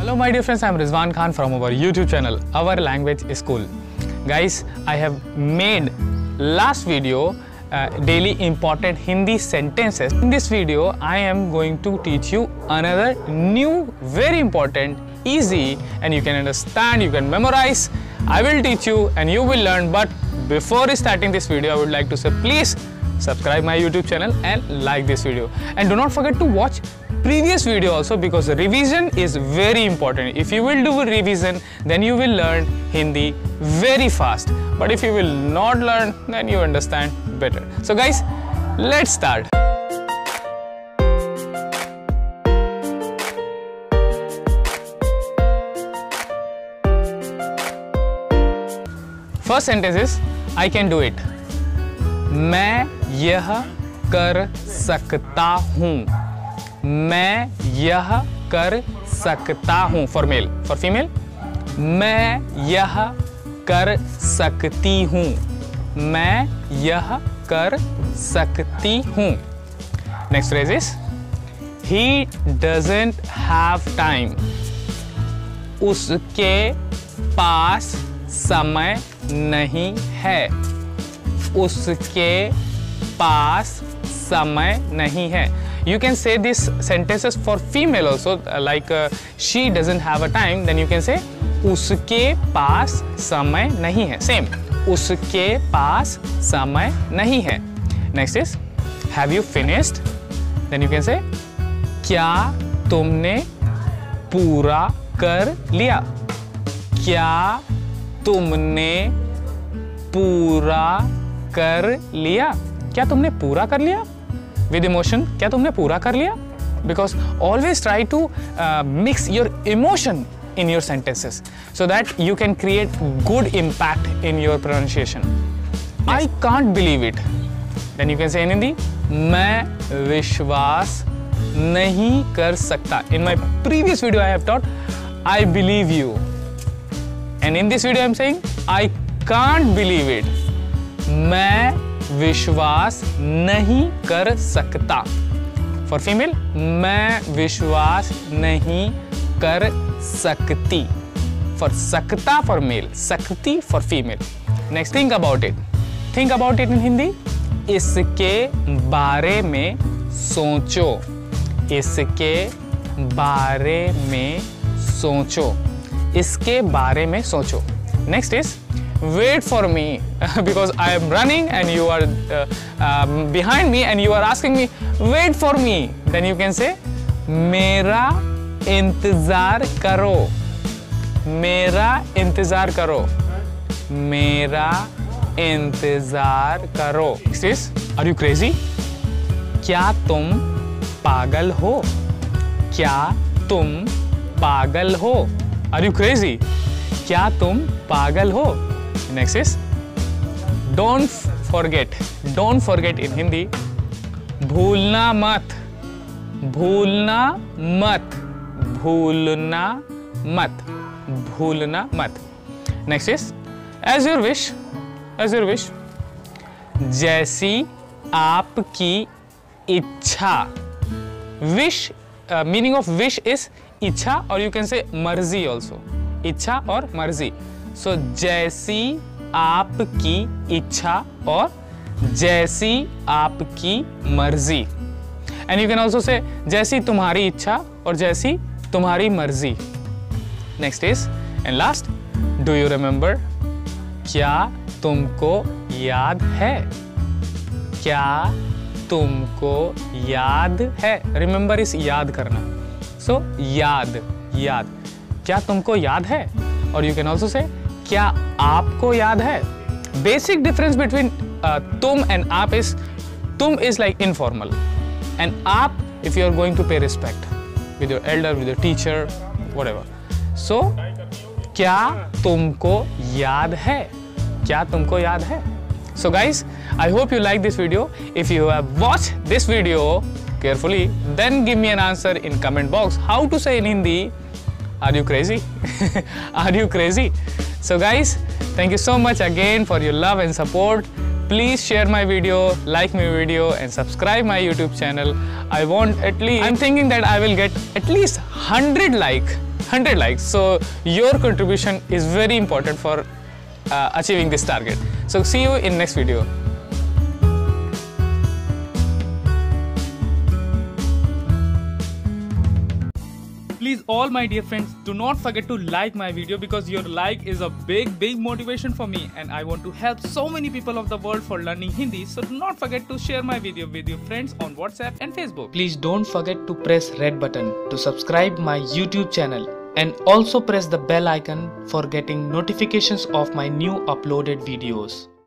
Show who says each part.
Speaker 1: Hello my dear friends, I am Rizwan Khan from our YouTube channel, Our Language School. Guys, I have made last video daily important Hindi sentences. In this video, I am going to teach you another new, very important, easy, and you can understand, you can memorize. I will teach you and you will learn. But before starting this video, I would like to say please subscribe my YouTube channel and like this video. And do not forget to watch previous video also, because revision is very important. If you will do a revision, then you will learn Hindi very fast. But if you will not learn, then you understand better. So guys, let's start. First sentence is I can do it. मैं यह कर सकता हूँ. मैं यह कर सकता हूँ. For male, for female, मैं यह कर सकती हूँ. मैं यह कर सकती हूँ. Next phrase is he doesn't have time. उसके पास समय नहीं है. उसके पास समय नहीं है. You can say these sentences for female also, like she doesn't have a time, then you can say उसके पास समय नहीं है. Same, उसके पास समय नहीं है. Next is have you finished, then you can say क्या तुमने पूरा कर लिया. क्या तुमने पूरा कर लिया. क्या तुमने पूरा कर लिया with emotion. क्या तुमने पूरा कर लिया. Because always try to mix your emotion in your sentences so that you can create good impact in your pronunciation. Yes. I can't believe it, then you can say in Hindi मैं विश्वास नहीं कर सकता. In my previous video I have taught I believe you, and in this video I am saying I can't believe it. मैं विश्वास नहीं कर सकता. For female, मैं विश्वास नहीं कर सकती. For सकता for male, सकती for female. Next, think about it. Think about it in Hindi. इसके बारे में सोचो. इसके बारे में सोचो. इसके बारे में सोचो. Next is wait for me, because I am running and you are behind me and you are asking me wait for me. Then you can say मेरा इंतजार करो. मेरा इंतजार करो. मेरा इंतजार करो. Next is are you crazy? क्या तुम पागल हो. क्या तुम पागल हो. Are you crazy? क्या तुम पागल हो. Next is don't forget. Don't forget in Hindi भूलना मत. भूलना मत. भूलना मत. भूलना मत. Next is as your wish. As your wish. जैसी आपकी इच्छा. Wish, meaning of wish is इच्छा, or you can say मर्जी also. इच्छा और मर्जी. So जैसी आपकी इच्छा और जैसी आपकी मर्जी. And you can also say जैसी तुम्हारी इच्छा और जैसी तुम्हारी मर्जी. Next is and last, do you remember? क्या तुमको याद है. क्या तुमको याद है. Remember is याद करना. So याद, याद. क्या तुमको याद है. और you can also say क्या आपको याद है. Basic difference between तुम and आप is तुम is like informal, and आप if you are going to pay respect with your elder, with your teacher, whatever. So क्या तुमको याद है. क्या तुमको याद है. So guys, I hope you like this video. If you have watched this video carefully, then give me an answer in comment box. How to say in Hindi are you crazy? Are you crazy? So guys, thank you so much again for your love and support. Please share my video, like my video and subscribe my YouTube channel. I'm thinking that I will get at least 100 100 likes. So your contribution is very important for achieving this target. So see you in next video. Please, all my dear friends, do not forget to like my video, because your like is a big motivation for me, and I want to help so many people of the world for learning Hindi. So do not forget to share my video with your friends on WhatsApp and Facebook. Please don't forget to press red button to subscribe my YouTube channel, and also press the bell icon for getting notifications of my new uploaded videos.